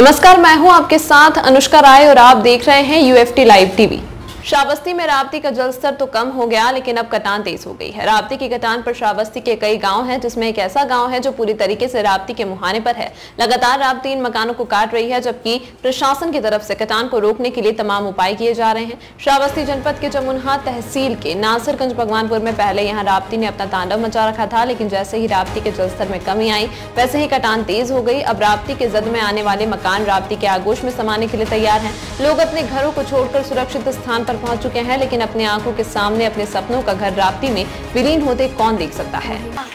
नमस्कार, मैं हूं आपके साथ अनुष्का राय और आप देख रहे हैं यूएफटी लाइव टीवी। श्रावस्ती में राप्ती का जलस्तर तो कम हो गया, लेकिन अब कटान तेज हो गई है। राप्ती की कटान पर श्रावस्ती के कई गांव हैं, जिसमें एक ऐसा गांव है जो पूरी तरीके से राप्ती के मुहाने पर है। लगातार राप्ती इन मकानों को काट रही है, जबकि प्रशासन की तरफ से कटान को रोकने के लिए तमाम उपाय किए जा रहे हैं। श्रावस्ती जनपद के जमुनहा तहसील के नासिरगंज भगवानपुर में पहले यहाँ राप्ती ने अपना तांडव मचा रखा था, लेकिन जैसे ही राप्ती के जलस्तर में कमी आई, वैसे ही कटान तेज हो गई। अब राप्ती के जद में आने वाले मकान राप्ती के आगोश में समाने के लिए तैयार हैं। लोग अपने घरों को छोड़कर सुरक्षित स्थान पर पहुंच चुके हैं, लेकिन अपने आंखों के सामने अपने सपनों का घर राप्ती में विलीन होते कौन देख सकता है।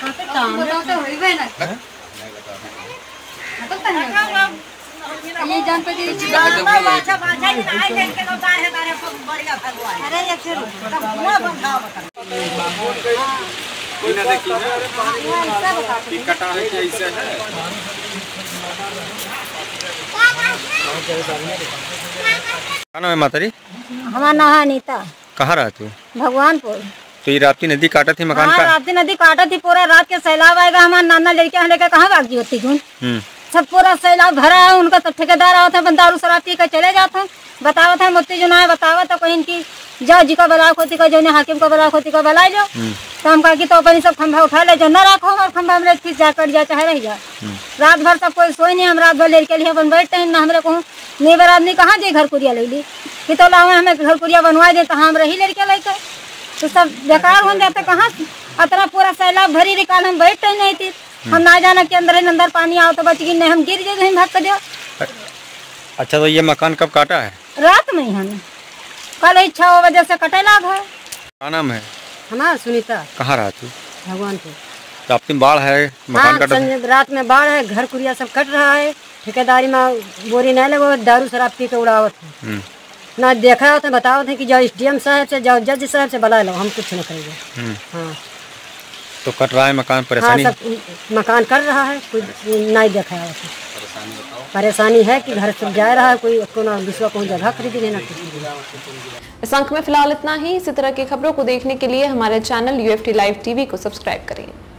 है माता जी? हमारा नाम अनीता। कहाँ रहा तू? भगवानपुर। तो ये राप्ती नदी काटा थी मकान का? राप्ती नदी काटा थी, पूरा रात के सैलाब आएगा। हमारा नाना लड़के लेकर कहाँ भाग जी होती सब पूरा सैलाब भरा है। उनका तो ठेकेदार आता है, दारू शराब पी कर चले जाते हैं। बतावत है मुफ्ती जो ना बतावत है, कहीं की जाओ जी का बलाक होती का, जो हाकिम का बलाक होती का बला लो। तो हम कहा कि तो अपनी सब खंभा उठा ले, जो न रखो और खंभा में फिर जा कट जाए चाहे रह जाए। रात भर सब कोई सोई नहीं, हम रात भर लड़के लिए अपन बैठते हैं ना। हमारे कहूँ नेबर आदमी कहाँ जाए घर कुरिया ले ली कि तो लाओ हमें घर कुरिया बनवा दे, तो हम रही लड़के लेकर तो सब बेकार हो जाते। कहाँ इतना पूरा सैलाब भरी निकाल, हम बैठते नहीं थी। हम ना जाना के अंदर पानी आओ तो बच गई, नहीं हम गिर जाए भाग कर दो। अच्छा, तो ये मकान कब काटा है? रात में ही हमें कल 6 बजे से कटे लाग है। क्या नाम है? हमारा सुनीता। कहाँ रहा तू? भगवानपुर। तो आपकी बाढ़ है, मकान कटा? रात में बाढ़ है, घर कुरिया सब कट रहा है। ठेकेदारी में बोरी नहीं लगो, दारू शराब पी के उड़ावत है। ना देखा होता बताओ थे कि जाओ एसडीएम साहब से, जाओ जज साहब से बुला लो, हम कुछ नहीं करेंगे। हाँ, तो कट रहा है मकान, परेशानी? हाँ, सब मकान कर रहा है, कुछ नहीं देखा है। परेशानी है कि घर से जा रहा है, कोई को ना दूसरा कोई जगह खरीदी लेना। इस अंक में फिलहाल इतना ही। इसी तरह की खबरों को देखने के लिए हमारे चैनल यूएफटी लाइव टीवी को सब्सक्राइब करें।